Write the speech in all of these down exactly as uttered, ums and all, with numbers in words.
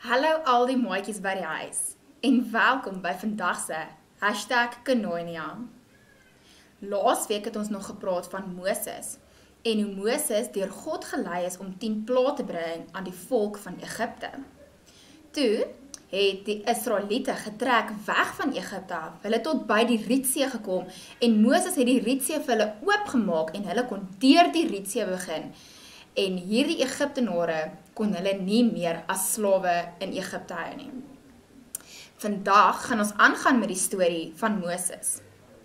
Hallo al die maatjies by die huis en welkom by vandag se hashtag Koinonia. Laasweek het ons nog gepraat van Moses en hoe Moses deur God gelei is om tien plaae te bring aan die volk van Egipte. Toe het die Israeliete getrek weg van Egipte af. Hulle het tot by die Rietsee gekom en Moses het die Rietsee vir hulle oopgemaak en hulle kon deur die Rietsee begin. En hierdie Egiptenare kon hulle nie meer as slawe in Egipte hou nie. Vandag gaan ons aangaan met die storie van Moses.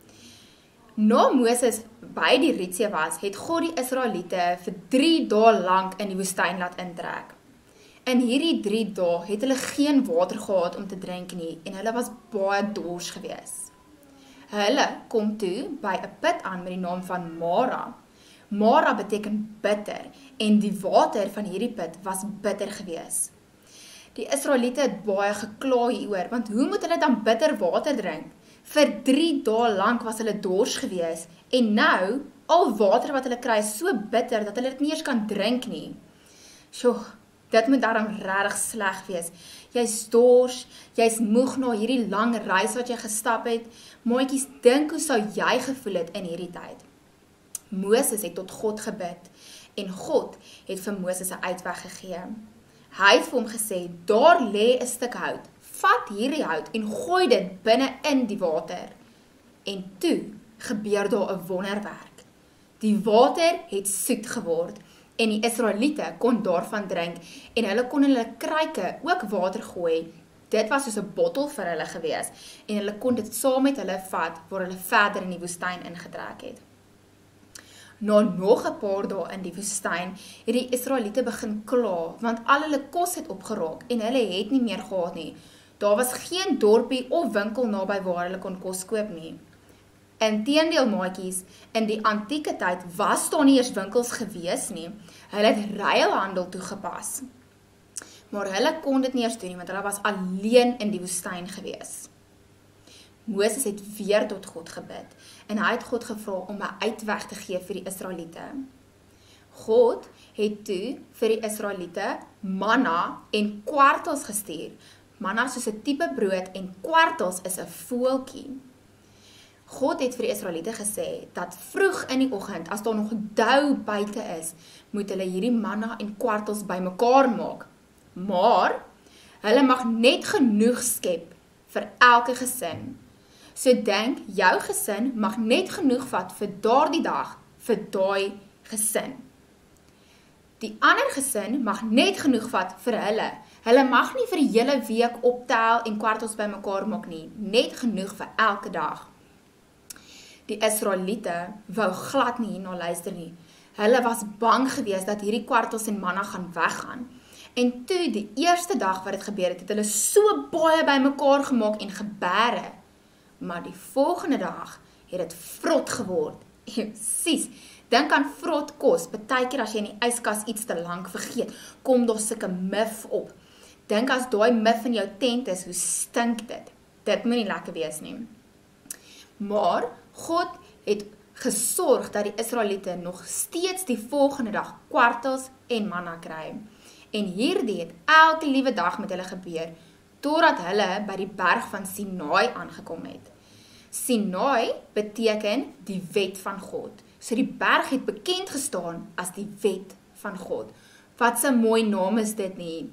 Na Moses by die Rietsee was, het God die Israeliete vir drie dae lank in die woestyn laat intrek. In hierdie drie dae het hulle geen water gehad om te drink nie en hulle was baie dors gewees. Hulle kom toe by 'n put aan met die naam van Mara. Mara beteken bitter en die water van hierdie put was bitter gewees. Die Israeliete het baie gekla hieroor, want hoe moet hulle dan bitter water drink? Vir drie dae lank was hulle dors gewees en nou, al water wat hulle kry is so bitter dat hulle dit nie eens kan drink nie. Sjoe, dit moet daarom regtig sleg wees. Jy's dors, jy's moeg na hierdie lang reis wat jy gestap het. Maatjies, dink hoe sou jy gevoel het in hierdie tyd? Moses het tot God gebid en God het vir Moses 'n uitweg gegee. Hy het vir hom gesê, daar lê 'n stuk hout, vat hierdie hout en gooi dit binne in die water. En toe gebeur daar 'n wonderwerk. Die water het soet geword en die Israeliete kon daarvan drink en hulle kon in hulle kruike ook water gooi. Dit was soos 'n bottel vir hulle gewees en hulle kon dit saam met hulle vat waar hulle verder in die woestyn ingetrek het. Na nog 'n paar dae in die woestyn het die Israeliete begin kla, want al hulle kos het opgeraak en hulle het nie meer gehad nie. Daar was geen dorpie of winkel naby waar hulle kon kos koop nie. Inteendeel maatjies, in die antieke tyd was daar nie eers winkels gewees nie. Hulle het ruilhandel toegepas. Maar hulle kon dit nie eers doen nie, want hulle was alleen in die woestyn gewees. Moses het weer tot God gebid en hy het God gevra om 'n uitweg te gee vir die Israeliete. God het toe vir die Israeliete manna en kwartels gestuur. Manna soos 'n tipe brood en kwartels is 'n voeltjie. God het vir die Israeliete gesê dat vroeg in die oggend, as daar nog dou buite is, moet hulle hierdie manna en kwartels bymekaar maak. Maar hulle mag net genoeg skep vir elke gesin. So denk, jou gesin mag net genoeg vat vir daardie dag, vir daai gesin. Die ander gesin mag net genoeg vat vir hulle. Hulle mag nie vir die hele week optel en kwartels bymekaar maak nie, net genoeg vir elke dag. Die Israeliete wou glad nie hierna luister nie. Hulle was bang geweest dat hierdie kwartels en manna gaan weggaan. En toe die eerste dag wat dit gebeur het, het hulle so baie bymekaar gemaak en gebere. Maar die volgende dag het dit vrot geword. Sies, dink aan vrot kos. Partykeer as jy in die yskas iets te lank vergeet, kom daar sulke mif op. Dink as daai mif in jou tent is, hoe stink dit? Dit moet nie lekker wees nie. Maar God het gesorg dat die Israeliete nog steeds die volgende dag kwartels en manna kry. En hierdie het elke liewe dag met hulle gebeur, totdat hulle by die berg van Sinaai aangekom het. Sinaai beteken die wet van God. So die berg het bekend gestaan as die wet van God. Wat 'n mooi naam is dit nie.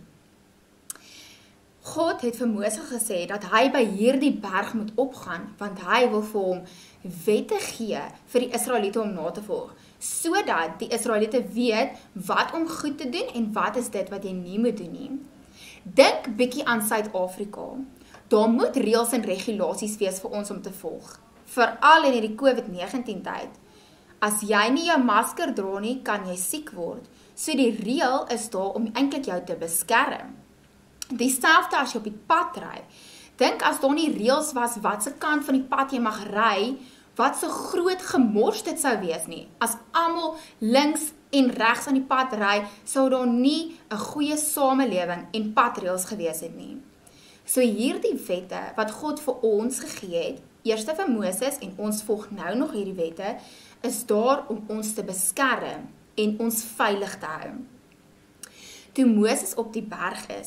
God het vir Moses gesê dat hy by hierdie berg moet opgaan, want hy wil vir hom wette gee vir die Israeliete om na te volg, sodat die Israeliete weet wat om goed te doen en wat is dit wat jy nie moet doen nie. Dink bietjie aan Suid-Afrika. Daar moet reëls en regulasies wees vir ons om te volg, veral in hierdie COVID negentien tyd. As jy nie jou masker dra nie, kan jy siek word. So die reël is daar om eintlik jou te beskerm. Dieselfde as jy op die pad ry. Dink as daar nie reëls was wat se kant van die pad jy mag ry, wat so groot gemors dit sou wees nie. As almal links en regs aan die pad ry, sou daar nie 'n goeie samelewing en padreëls gewees het nie. So hierdie wette wat God vir ons gegee het, eers vir Moses en ons volg nou nog hierdie wette, is daar om ons te beskerm en ons veilig te hou. Toe Moses op die berg is,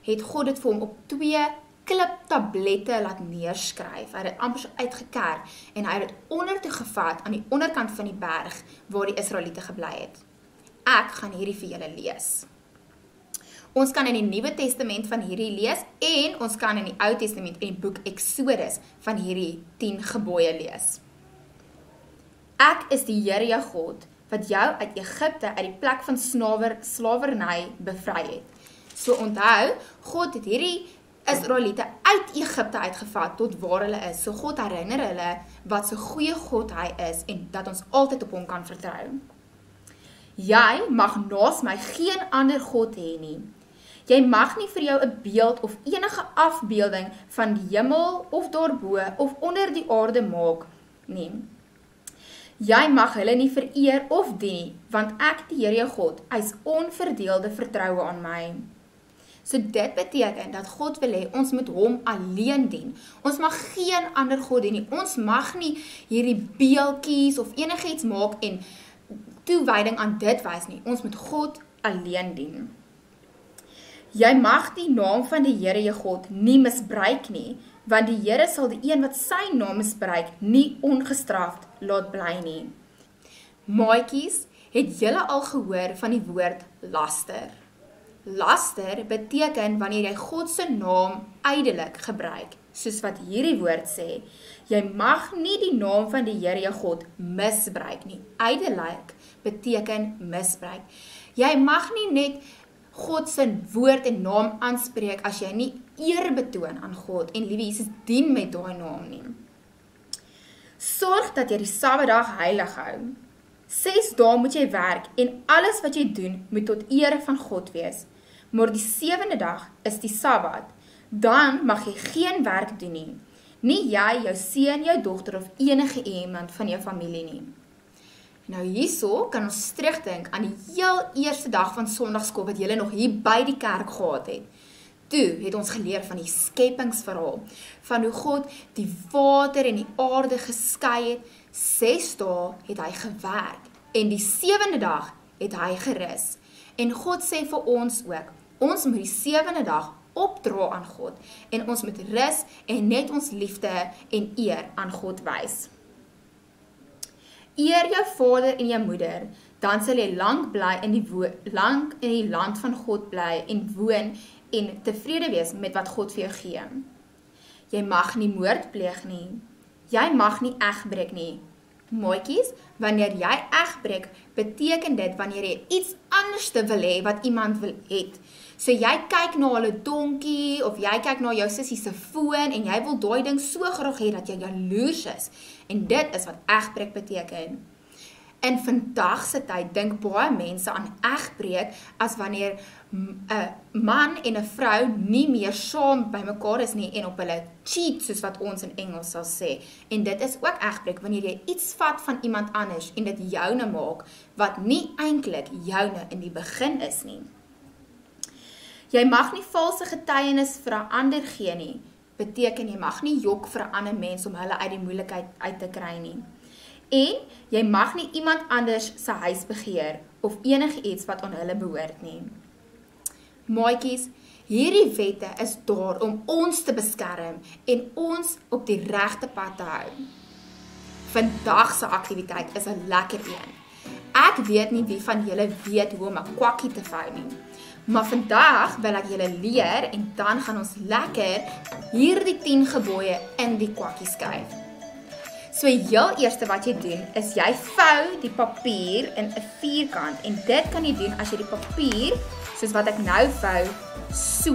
het God dit vir hom op twee kliptablette laat neerskryf. Hy het dit amper so uitgeker en hy het dit onder toe gevat aan die onderkant van die berg waar die Israeliete gebly het. Ek gaan hierdie vir julle lees. Ons kan in die Nuwe Testament van hierdie lees en ons kan in die Ou Testament in die boek Exodus van hierdie tien gebooie lees. Ek is die Here jou God wat jou uit Egipte uit die plek van slawer, slawerny bevry het. So onthou, God het hierdie Israeliete uit Egipte uitgevat tot waar hulle is. So God herinner hulle wat so goeie God hy is en dat ons altyd op hom kan vertrou. Jy mag naas my geen ander God hê nie. Jy mag nie vir jou 'n beeld of enige afbeelding van die hemel of daarbo of onder die aarde maak nie. Jy mag hulle nie vereer of dien nie, want ek die Here jou God, hy is onverdeelde vertroue aan my. So dit beteken dat God wil hê ons moet hom alleen dien. Ons mag geen ander God dien nie. Ons mag nie hierdie beeldjies of enigiets maak en toewyding aan dit wys nie. Ons moet God alleen dien. Jy mag die naam van die Here jou God nie misbruik nie, want die Here sal die een wat sy naam misbruik nie ongestraft laat bly nie. Maatjies, het julle al gehoor van die woord laster? Laster beteken wanneer jy God se naam ydelik gebruik, soos wat hierdie woord sê, jy mag nie die naam van die Here jou God misbruik nie. Ydelik beteken misbruik. Jy mag nie net God se woord en naam aanspreek as jy nie eer betoon aan God en liewe Jesus dien met daai naam nie. Sorg dat jy die Sabbatdag heilig hou. Ses dae moet jy werk en alles wat jy doen moet tot ere van God wees. Maar die sewende dag is die Sabbat. Dan mag jy geen werk doen nie. Nie jy, jou seun, jou dogter of enige iemand van jou familie nie. Nou hierso kan ons terugdink aan die heel eerste dag van Sondagskool wat julle nog hier by die kerk gehad het. Toe het ons geleer van die skepingsverhaal, van hoe God die water en die aarde geskei het. Ses dae het hy gewerk en die sewende dag het hy gerus. En God sê vir ons ook, ons moet die sewende dag opdra aan God en ons moet rus en net ons liefde en eer aan God wys. Eer jou vader en jou moeder, dan sal jy lang bly in die lang in die land van God bly en woon en tevrede wees met wat God vir jou gee. Jy mag nie moord pleeg nie. Jy mag nie egbreek nie. Maatjies, wanneer jy egbreek, beteken dit wanneer jy iets anders te wil hê wat iemand wil het. So jy kyk na hulle donkie of jy kyk na jou sussie se foon en jy wil daai ding so graag hê dat jy jaloers is. En dit is wat egbreek beteken. In vandag se tyd dink baie mense aan egbreek as wanneer 'n man en 'n vrou nie meer saam by mekaar is nie en op hulle cheat, soos wat ons in Engels sal sê. En dit is ook egbreek wanneer jy iets vat van iemand anders en dit joune maak wat nie eintlik joune in die begin is nie. Jy mag nie valse getuienis vir 'n ander gee nie. Beteken jy mag nie jok vir 'n ander mens om hulle uit die moeilikheid uit te kry nie. En jy mag nie iemand anders se huis begeer of enige iets wat aan hulle behoort nie. Maatjies, hierdie wette is daar om ons te beskerm en ons op die regte pad te hou. Vandag se aktiwiteit is 'n lekker een. Ek weet nie wie van julle weet hoe om 'n kwakkie te vou nie. Maar vandag wil ek julle leer en dan gaan ons lekker hierdie tien gebooie in die kwakkie skryf. So heel eerste wat jy doen is jy vou die papier in 'n vierkant en dit kan jy doen as jy die papier, soos wat ek nou vou, so.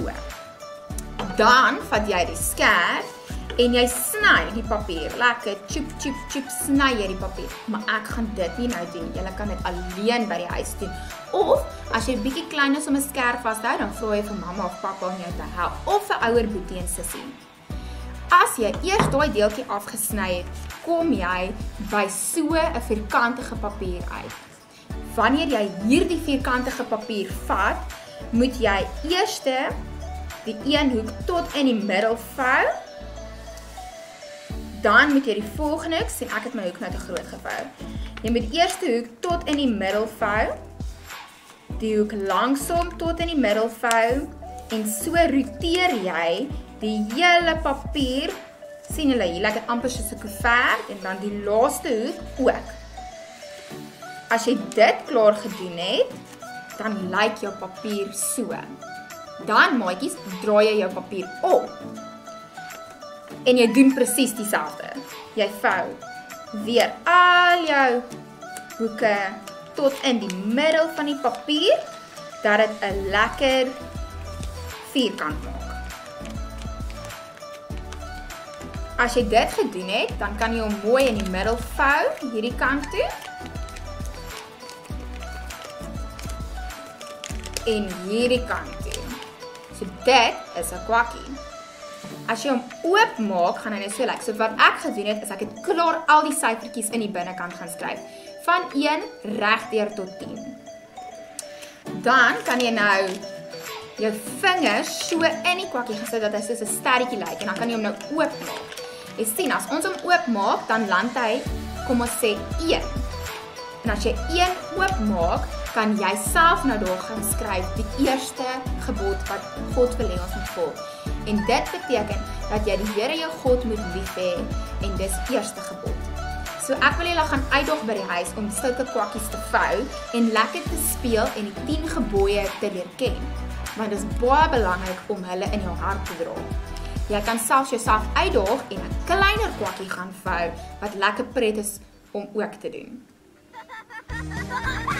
Dan vat jy die skerp en jy sny die papier, lekker tjoep tjoep tjoep sny jy die papier. Maar ek gaan dit nie nou doen, julle kan dit alleen by die huis doen. Of as jy bietjie klein is om 'n skerp vas te hou, dan vra jy vir mamma of pappa om jou te help of 'n ouer boetie en sussie. As jy eers daai deeltjie afgesny het, kom jy by so 'n vierkantige papier uit. Wanneer jy hierdie vierkantige papier vat, moet jy eers die een hoek tot in die middel vou. Dan moet jy die volgende hoek, sien ek het my hoek nou te groot gevou. Jy moet die eerste hoek tot in die middel vou. Die hoek langsom tot in die middel vou En so roteer jy die hele papier, sien julle hier, lyk dit amper soos 'n koevert en dan die laaste hoek ook. As jy dit klaar gedoen het, dan lyk jou papier so. Dan, maatjies, draai jy jou papier op. En jy doen presies dieselfde. Jy vou weer al jou hoeke tot in die middel van die papier, dat dit 'n lekker vierkant maak. As jy dit gedoen het, dan kan jy hom mooi in die middel vou, hierdie kant toe. En hierdie kant toe. So dit is 'n kwakkie. As jy hom oop maak, gaan hy net so lyk. So wat ek gedoen het, is ek het klaar al die syfertjies in die binnekant gaan skryf. Van een regdeur tot tien. Dan kan jy nou jou vingers so in die kwakkie gesit dat hy soos 'n sterretjie lyk en dan kan jy hom nou oop maak. Jy sien, as ons hom oop maak, dan land hy, kom ons sê een. En as jy een oop maak, kan jy self nou daar gaan skryf die eerste gebod wat God wil hê ons moet volg. En dit beteken dat jy die Here jou God moet lief hê en dis eerste gebod. So ek wil julle gaan uitdaag by die huis om sulke kwakkies te vou en lekker te speel en die tien gebooie te leer ken. Want dit is baie belangrik om hulle in jou hart te dra. Jy kan selfs jouself uitdaag en 'n kleiner kwakkie gaan vou wat lekker pret is om ook te doen.